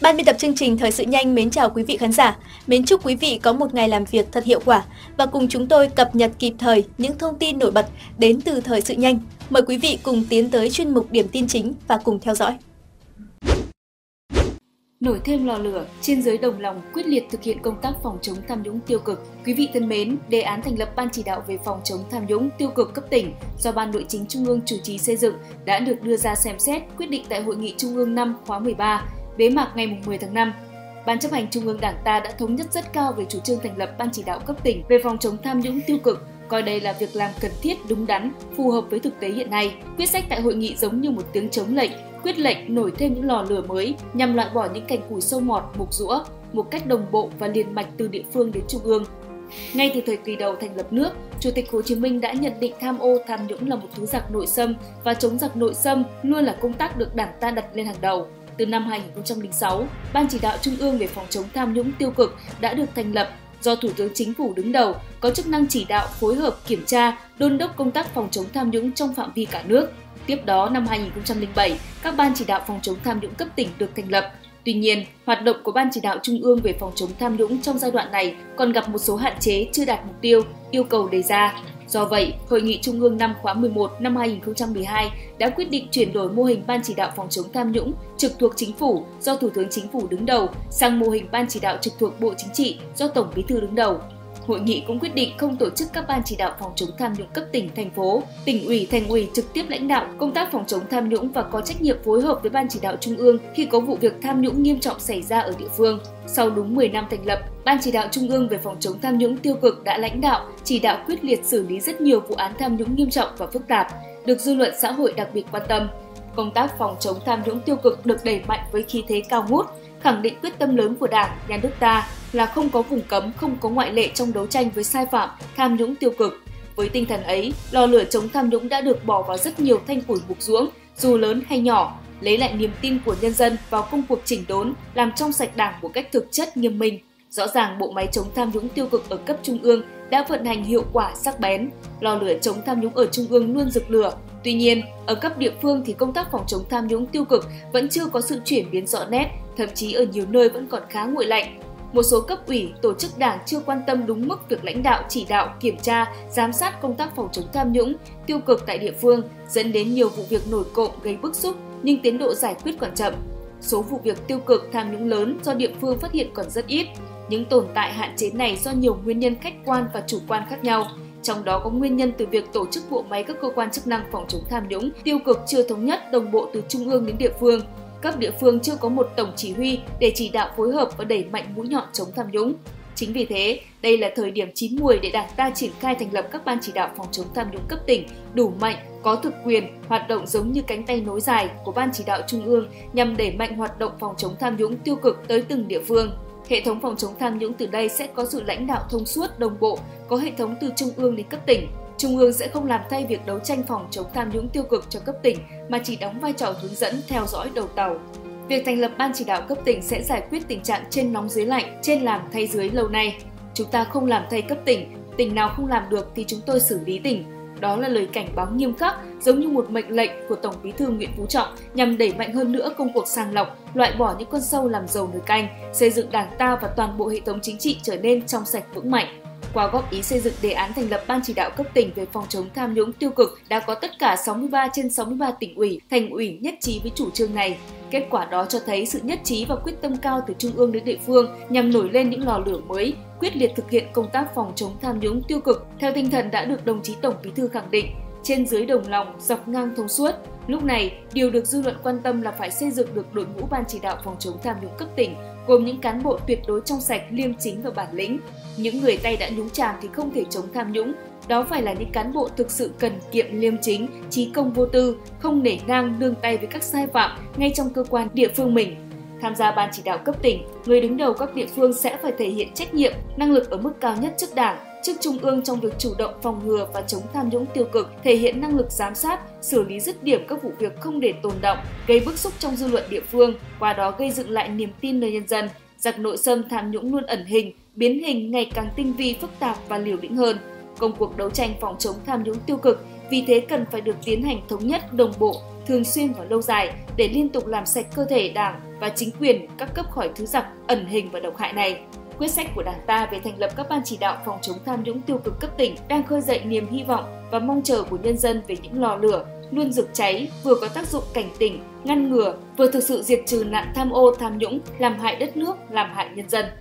Ban biên tập chương trình Thời sự nhanh mến chào quý vị khán giả. Mến chúc quý vị có một ngày làm việc thật hiệu quả và cùng chúng tôi cập nhật kịp thời những thông tin nổi bật đến từ Thời sự nhanh. Mời quý vị cùng tiến tới chuyên mục điểm tin chính và cùng theo dõi. Nổi thêm lò lửa, trên dưới đồng lòng quyết liệt thực hiện công tác phòng chống tham nhũng tiêu cực. Quý vị thân mến, đề án thành lập Ban chỉ đạo về phòng chống tham nhũng tiêu cực cấp tỉnh do Ban Nội chính Trung ương chủ trì xây dựng đã được đưa ra xem xét quyết định tại Hội nghị Trung ương 5 khóa 13, bế mạc ngày 10 tháng 5. Ban chấp hành Trung ương Đảng ta đã thống nhất rất cao về chủ trương thành lập Ban chỉ đạo cấp tỉnh về phòng chống tham nhũng tiêu cực, coi đây là việc làm cần thiết, đúng đắn, phù hợp với thực tế hiện nay. Quyết sách tại hội nghị giống như một tiếng chống lệnh, quyết lệnh nổi thêm những lò lửa mới nhằm loại bỏ những cành củi sâu mọt, mục rũa một cách đồng bộ và liền mạch từ địa phương đến trung ương. Ngay từ thời kỳ đầu thành lập nước, Chủ tịch Hồ Chí Minh đã nhận định tham ô, tham nhũng là một thứ giặc nội xâm và chống giặc nội xâm luôn là công tác được Đảng ta đặt lên hàng đầu. Từ năm 2006, Ban chỉ đạo Trung ương về phòng chống tham nhũng tiêu cực đã được thành lập do Thủ tướng Chính phủ đứng đầu, có chức năng chỉ đạo, phối hợp, kiểm tra, đôn đốc công tác phòng chống tham nhũng trong phạm vi cả nước. Tiếp đó, năm 2007, các ban chỉ đạo phòng chống tham nhũng cấp tỉnh được thành lập. Tuy nhiên, hoạt động của Ban chỉ đạo Trung ương về phòng chống tham nhũng trong giai đoạn này còn gặp một số hạn chế chưa đạt mục tiêu, yêu cầu đề ra. Do vậy, Hội nghị Trung ương 5 khóa 11 năm 2012 đã quyết định chuyển đổi mô hình Ban chỉ đạo phòng chống tham nhũng trực thuộc Chính phủ do Thủ tướng Chính phủ đứng đầu sang mô hình Ban chỉ đạo trực thuộc Bộ Chính trị do Tổng Bí thư đứng đầu. Hội nghị cũng quyết định không tổ chức các ban chỉ đạo phòng chống tham nhũng cấp tỉnh, thành phố. Tỉnh ủy, thành ủy trực tiếp lãnh đạo công tác phòng chống tham nhũng và có trách nhiệm phối hợp với Ban chỉ đạo Trung ương khi có vụ việc tham nhũng nghiêm trọng xảy ra ở địa phương. Sau đúng 10 năm thành lập, Ban chỉ đạo Trung ương về phòng chống tham nhũng tiêu cực đã lãnh đạo, chỉ đạo quyết liệt xử lý rất nhiều vụ án tham nhũng nghiêm trọng và phức tạp, được dư luận xã hội đặc biệt quan tâm. Công tác phòng chống tham nhũng tiêu cực được đẩy mạnh với khí thế cao ngút, khẳng định quyết tâm lớn của Đảng, Nhà nước ta là không có vùng cấm, không có ngoại lệ trong đấu tranh với sai phạm, tham nhũng tiêu cực. Với tinh thần ấy, lò lửa chống tham nhũng đã được bỏ vào rất nhiều thanh củi mục ruỗng, dù lớn hay nhỏ, lấy lại niềm tin của nhân dân vào công cuộc chỉnh đốn, làm trong sạch Đảng một cách thực chất, nghiêm minh. Rõ ràng bộ máy chống tham nhũng tiêu cực ở cấp trung ương đã vận hành hiệu quả, sắc bén. Lò lửa chống tham nhũng ở trung ương luôn rực lửa. Tuy nhiên, ở cấp địa phương thì công tác phòng chống tham nhũng tiêu cực vẫn chưa có sự chuyển biến rõ nét, thậm chí ở nhiều nơi vẫn còn khá nguội lạnh. Một số cấp ủy, tổ chức Đảng chưa quan tâm đúng mức việc lãnh đạo, chỉ đạo, kiểm tra, giám sát công tác phòng chống tham nhũng tiêu cực tại địa phương, dẫn đến nhiều vụ việc nổi cộm gây bức xúc nhưng tiến độ giải quyết còn chậm. Số vụ việc tiêu cực tham nhũng lớn do địa phương phát hiện còn rất ít. Những tồn tại hạn chế này do nhiều nguyên nhân khách quan và chủ quan khác nhau. Trong đó có nguyên nhân từ việc tổ chức bộ máy các cơ quan chức năng phòng chống tham nhũng tiêu cực chưa thống nhất, đồng bộ từ trung ương đến địa phương. Cấp địa phương chưa có một tổng chỉ huy để chỉ đạo phối hợp và đẩy mạnh mũi nhọn chống tham nhũng. Chính vì thế, đây là thời điểm chín muồi để Đảng ta triển khai thành lập các ban chỉ đạo phòng chống tham nhũng cấp tỉnh đủ mạnh, có thực quyền, hoạt động giống như cánh tay nối dài của Ban chỉ đạo Trung ương nhằm đẩy mạnh hoạt động phòng chống tham nhũng tiêu cực tới từng địa phương. Hệ thống phòng chống tham nhũng từ đây sẽ có sự lãnh đạo thông suốt, đồng bộ, có hệ thống từ trung ương đến cấp tỉnh. Trung ương sẽ không làm thay việc đấu tranh phòng chống tham nhũng tiêu cực cho cấp tỉnh mà chỉ đóng vai trò hướng dẫn, theo dõi đầu tàu. Việc thành lập Ban chỉ đạo cấp tỉnh sẽ giải quyết tình trạng trên nóng dưới lạnh, trên làm thay dưới lâu nay. Chúng ta không làm thay cấp tỉnh, tỉnh nào không làm được thì chúng tôi xử lý tỉnh. Đó là lời cảnh báo nghiêm khắc, giống như một mệnh lệnh của Tổng Bí thư Nguyễn Phú Trọng nhằm đẩy mạnh hơn nữa công cuộc sàng lọc, loại bỏ những con sâu làm dầu nồi canh, xây dựng Đảng ta và toàn bộ hệ thống chính trị trở nên trong sạch vững mạnh. Qua góp ý xây dựng đề án thành lập Ban chỉ đạo cấp tỉnh về phòng chống tham nhũng tiêu cực đã có tất cả 63 trên 63 tỉnh ủy, thành ủy nhất trí với chủ trương này. Kết quả đó cho thấy sự nhất trí và quyết tâm cao từ trung ương đến địa phương nhằm nổi lên những lò lửa mới, quyết liệt thực hiện công tác phòng chống tham nhũng tiêu cực theo tinh thần đã được đồng chí Tổng Bí thư khẳng định, trên dưới đồng lòng, dọc ngang thông suốt. Lúc này, điều được dư luận quan tâm là phải xây dựng được đội ngũ Ban chỉ đạo phòng chống tham nhũng cấp tỉnh, gồm những cán bộ tuyệt đối trong sạch, liêm chính và bản lĩnh. Những người tay đã nhúng chàm thì không thể chống tham nhũng. Đó phải là những cán bộ thực sự cần kiệm, liêm chính, trí công vô tư, không nể nang nương tay với các sai phạm ngay trong cơ quan địa phương mình. Tham gia Ban chỉ đạo cấp tỉnh, người đứng đầu các địa phương sẽ phải thể hiện trách nhiệm, năng lực ở mức cao nhất trước Đảng, trước Trung ương trong việc chủ động phòng ngừa và chống tham nhũng tiêu cực, thể hiện năng lực giám sát, xử lý dứt điểm các vụ việc không để tồn đọng, gây bức xúc trong dư luận địa phương, qua đó gây dựng lại niềm tin nơi nhân dân. Giặc nội xâm tham nhũng luôn ẩn hình, biến hình ngày càng tinh vi, phức tạp và liều lĩnh hơn. Công cuộc đấu tranh phòng chống tham nhũng tiêu cực vì thế cần phải được tiến hành thống nhất, đồng bộ, thường xuyên và lâu dài để liên tục làm sạch cơ thể Đảng và chính quyền các cấp khỏi thứ giặc ẩn hình và độc hại này. Quyết sách của Đảng ta về thành lập các ban chỉ đạo phòng chống tham nhũng tiêu cực cấp tỉnh đang khơi dậy niềm hy vọng và mong chờ của nhân dân về những lò lửa luôn rực cháy, vừa có tác dụng cảnh tỉnh, ngăn ngừa, vừa thực sự diệt trừ nạn tham ô tham nhũng, làm hại đất nước, làm hại nhân dân.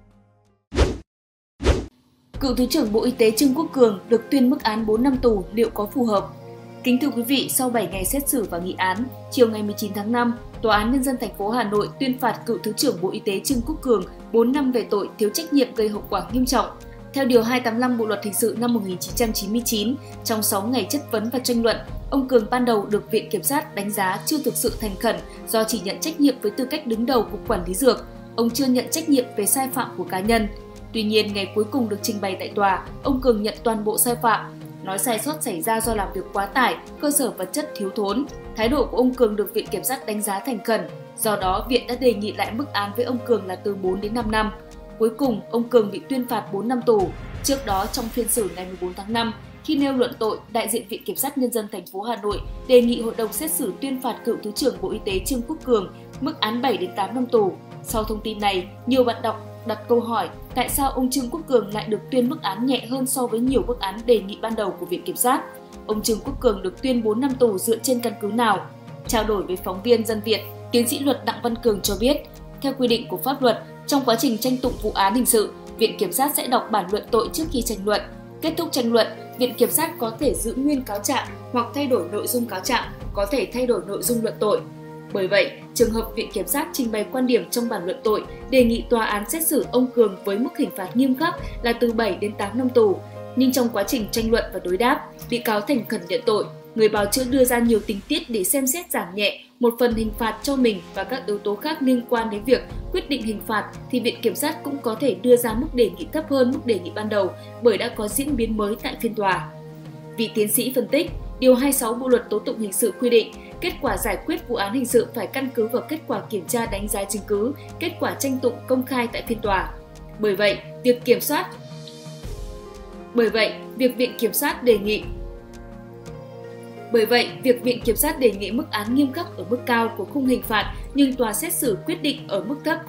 Cựu Thứ trưởng Bộ Y tế Trương Quốc Cường được tuyên mức án 4 năm tù liệu có phù hợp? Kính thưa quý vị, sau 7 ngày xét xử và nghị án, chiều ngày 19 tháng 5, Tòa án Nhân dân thành phố Hà Nội tuyên phạt cựu Thứ trưởng Bộ Y tế Trương Quốc Cường 4 năm về tội thiếu trách nhiệm gây hậu quả nghiêm trọng. Theo Điều 285 Bộ Luật Hình sự năm 1999, trong 6 ngày chất vấn và tranh luận, ông Cường ban đầu được Viện Kiểm sát đánh giá chưa thực sự thành khẩn do chỉ nhận trách nhiệm với tư cách đứng đầu Cục Quản lý Dược. Ông chưa nhận trách nhiệm về sai phạm của cá nhân. Tuy nhiên, ngày cuối cùng được trình bày tại tòa, ông Cường nhận toàn bộ sai phạm, nói sai sót xảy ra do làm việc quá tải, cơ sở vật chất thiếu thốn. Thái độ của ông Cường được Viện Kiểm sát đánh giá thành khẩn, do đó Viện đã đề nghị lại mức án với ông Cường là từ 4 đến 5 năm. Cuối cùng, ông Cường bị tuyên phạt 4 năm tù. Trước đó, trong phiên xử ngày 14 tháng 5, khi nêu luận tội, đại diện Viện Kiểm sát Nhân dân thành phố Hà Nội đề nghị hội đồng xét xử tuyên phạt cựu Thứ trưởng Bộ Y tế Trương Quốc Cường mức án 7 đến 8 năm tù. Sau thông tin này, nhiều bạn đọc đặt câu hỏi tại sao ông Trương Quốc Cường lại được tuyên mức án nhẹ hơn so với nhiều mức án đề nghị ban đầu của Viện Kiểm sát. Ông Trương Quốc Cường được tuyên 4 năm tù dựa trên căn cứ nào? Trao đổi với phóng viên Dân Việt, tiến sĩ luật Đặng Văn Cường cho biết, theo quy định của pháp luật, trong quá trình tranh tụng vụ án hình sự, Viện Kiểm sát sẽ đọc bản luận tội trước khi tranh luận. Kết thúc tranh luận, Viện Kiểm sát có thể giữ nguyên cáo trạng hoặc thay đổi nội dung cáo trạng, có thể thay đổi nội dung luận tội. Bởi vậy, trường hợp Viện Kiểm sát trình bày quan điểm trong bản luận tội đề nghị tòa án xét xử ông Cường với mức hình phạt nghiêm khắc là từ 7 đến 8 năm tù. Nhưng trong quá trình tranh luận và đối đáp, bị cáo thành khẩn nhận tội, người bào chữa đưa ra nhiều tình tiết để xem xét giảm nhẹ một phần hình phạt cho mình và các yếu tố khác liên quan đến việc quyết định hình phạt, thì Viện Kiểm sát cũng có thể đưa ra mức đề nghị thấp hơn mức đề nghị ban đầu bởi đã có diễn biến mới tại phiên tòa. Vị tiến sĩ phân tích, Điều 26 Bộ Luật Tố tụng Hình sự quy định, kết quả giải quyết vụ án hình sự phải căn cứ vào kết quả kiểm tra đánh giá chứng cứ, kết quả tranh tụng công khai tại phiên tòa. Bởi vậy, việc Viện Kiểm sát đề nghị mức án nghiêm khắc ở mức cao của khung hình phạt, nhưng tòa án xét xử quyết định ở mức thấp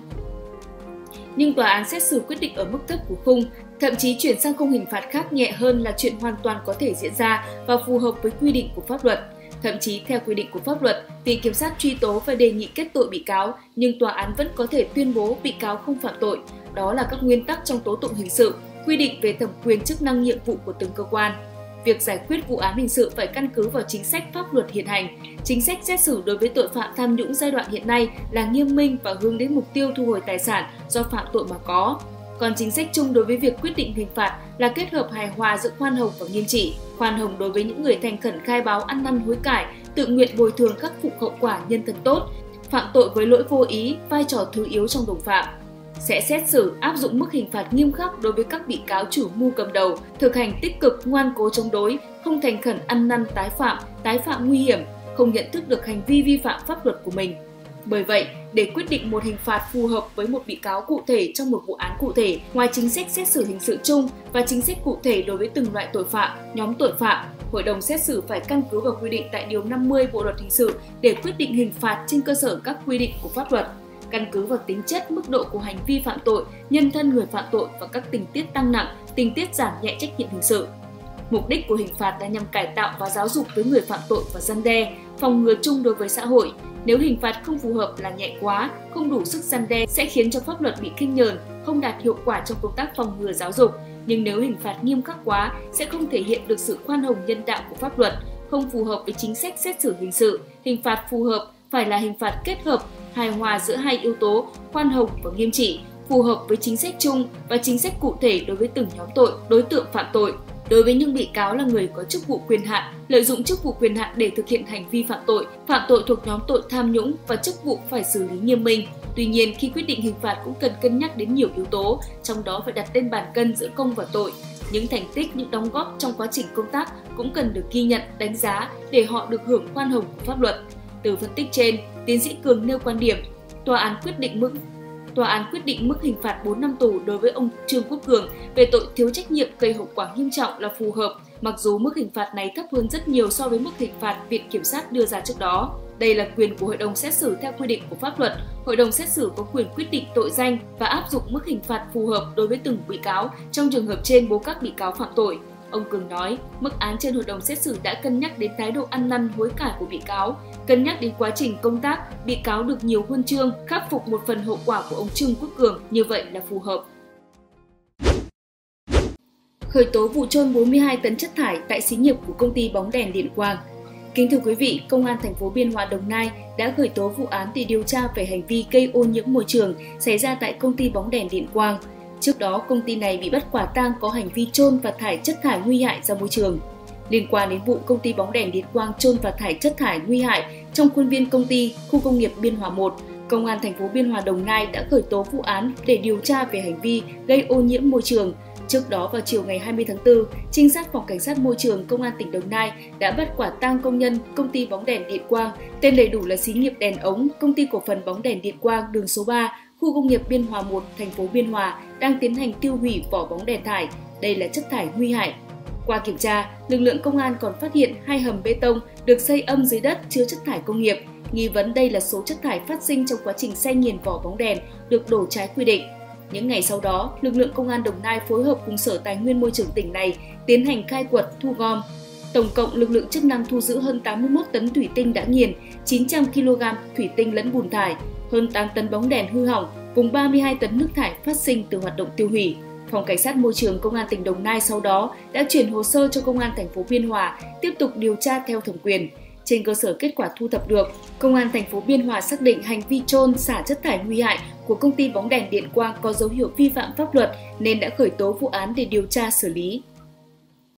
của khung, thậm chí chuyển sang khung hình phạt khác nhẹ hơn là chuyện hoàn toàn có thể diễn ra và phù hợp với quy định của pháp luật. Thậm chí theo quy định của pháp luật, Viện Kiểm sát truy tố và đề nghị kết tội bị cáo, nhưng tòa án vẫn có thể tuyên bố bị cáo không phạm tội. Đó là các nguyên tắc trong tố tụng hình sự, quy định về thẩm quyền, chức năng, nhiệm vụ của từng cơ quan. Việc giải quyết vụ án hình sự phải căn cứ vào chính sách pháp luật hiện hành. Chính sách xét xử đối với tội phạm tham nhũng giai đoạn hiện nay là nghiêm minh và hướng đến mục tiêu thu hồi tài sản do phạm tội mà có. Còn chính sách chung đối với việc quyết định hình phạt là kết hợp hài hòa giữa khoan hồng và nghiêm trị. Khoan hồng đối với những người thành khẩn khai báo ăn năn hối cải, tự nguyện bồi thường khắc phục hậu quả, nhân thân tốt, phạm tội với lỗi vô ý, vai trò thứ yếu trong đồng phạm. Sẽ xét xử áp dụng mức hình phạt nghiêm khắc đối với các bị cáo chủ mưu cầm đầu, thực hành tích cực, ngoan cố chống đối, không thành khẩn ăn năn tái phạm nguy hiểm, không nhận thức được hành vi vi phạm pháp luật của mình. Bởi vậy, để quyết định một hình phạt phù hợp với một bị cáo cụ thể trong một vụ án cụ thể, ngoài chính sách xét xử hình sự chung và chính sách cụ thể đối với từng loại tội phạm, nhóm tội phạm, Hội đồng xét xử phải căn cứ vào quy định tại Điều 50 Bộ Luật Hình sự để quyết định hình phạt trên cơ sở các quy định của pháp luật, căn cứ vào tính chất, mức độ của hành vi phạm tội, nhân thân người phạm tội và các tình tiết tăng nặng, tình tiết giảm nhẹ trách nhiệm hình sự. Mục đích của hình phạt là nhằm cải tạo và giáo dục với người phạm tội và răn đe, phòng ngừa chung đối với xã hội. Nếu hình phạt không phù hợp là nhẹ quá, không đủ sức răn đe sẽ khiến cho pháp luật bị khinh nhờn, không đạt hiệu quả trong công tác phòng ngừa giáo dục. Nhưng nếu hình phạt nghiêm khắc quá sẽ không thể hiện được sự khoan hồng nhân đạo của pháp luật, không phù hợp với chính sách xét xử hình sự. Hình phạt phù hợp phải là hình phạt kết hợp, hài hòa giữa hai yếu tố khoan hồng và nghiêm trị, phù hợp với chính sách chung và chính sách cụ thể đối với từng nhóm tội, đối tượng phạm tội. Đối với những bị cáo là người có chức vụ quyền hạn, lợi dụng chức vụ quyền hạn để thực hiện hành vi phạm tội thuộc nhóm tội tham nhũng và chức vụ phải xử lý nghiêm minh. Tuy nhiên, khi quyết định hình phạt cũng cần cân nhắc đến nhiều yếu tố, trong đó phải đặt lên bàn cân giữa công và tội. Những thành tích, những đóng góp trong quá trình công tác cũng cần được ghi nhận, đánh giá để họ được hưởng khoan hồng của pháp luật. Từ phân tích trên, tiến sĩ Cường nêu quan điểm, tòa án quyết định mức hình phạt 4 năm tù đối với ông Trương Quốc Cường về tội thiếu trách nhiệm gây hậu quả nghiêm trọng là phù hợp mặc dù mức hình phạt này thấp hơn rất nhiều so với mức hình phạt Viện Kiểm sát đưa ra trước đó. Đây là quyền của hội đồng xét xử theo quy định của pháp luật. Hội đồng xét xử có quyền quyết định tội danh và áp dụng mức hình phạt phù hợp đối với từng bị cáo trong trường hợp trên bố các bị cáo phạm tội. Ông Cường nói, mức án trên hội đồng xét xử đã cân nhắc đến thái độ ăn năn hối cải của bị cáo, cân nhắc đến quá trình công tác, bị cáo được nhiều huân chương, khắc phục một phần hậu quả của ông Trương Quốc Cường, như vậy là phù hợp. Khởi tố vụ chôn 42 tấn chất thải tại xí nghiệp của công ty bóng đèn Điện Quang. Kính thưa quý vị, Công an thành phố Biên Hòa, Đồng Nai đã khởi tố vụ án để điều tra về hành vi gây ô nhiễm môi trường xảy ra tại công ty bóng đèn Điện Quang. Trước đó, công ty này bị bắt quả tang có hành vi chôn và thải chất thải nguy hại ra môi trường. Liên quan đến vụ công ty bóng đèn Điện Quang chôn và thải chất thải nguy hại trong khuôn viên công ty khu công nghiệp Biên Hòa 1, Công an thành phố Biên Hòa, Đồng Nai đã khởi tố vụ án để điều tra về hành vi gây ô nhiễm môi trường. Trước đó vào chiều ngày 20 tháng 4, trinh sát phòng cảnh sát môi trường Công an tỉnh Đồng Nai đã bắt quả tang công nhân công ty bóng đèn Điện Quang, tên đầy đủ là xí nghiệp đèn ống, công ty cổ phần bóng đèn Điện Quang, đường số 3, khu công nghiệp Biên Hòa 1, thành phố Biên Hòa đang tiến hành tiêu hủy vỏ bóng đèn thải. Đây là chất thải nguy hại. Qua kiểm tra, lực lượng công an còn phát hiện 2 hầm bê tông được xây âm dưới đất chứa chất thải công nghiệp. Nghi vấn đây là số chất thải phát sinh trong quá trình xay nghiền vỏ bóng đèn được đổ trái quy định. Những ngày sau đó, lực lượng công an Đồng Nai phối hợp cùng Sở Tài nguyên Môi trường tỉnh này tiến hành khai quật, thu gom. Tổng cộng, lực lượng chức năng thu giữ hơn 81 tấn thủy tinh đã nghiền, 900 kg thủy tinh lẫn bùn thải, hơn 8 tấn bóng đèn hư hỏng cùng 32 tấn nước thải phát sinh từ hoạt động tiêu hủy. Phòng Cảnh sát Môi trường Công an tỉnh Đồng Nai sau đó đã chuyển hồ sơ cho Công an thành phố Biên Hòa tiếp tục điều tra theo thẩm quyền. Trên cơ sở kết quả thu thập được, Công an thành phố Biên Hòa xác định hành vi chôn xả chất thải nguy hại của công ty bóng đèn Điện Quang có dấu hiệu vi phạm pháp luật nên đã khởi tố vụ án để điều tra xử lý.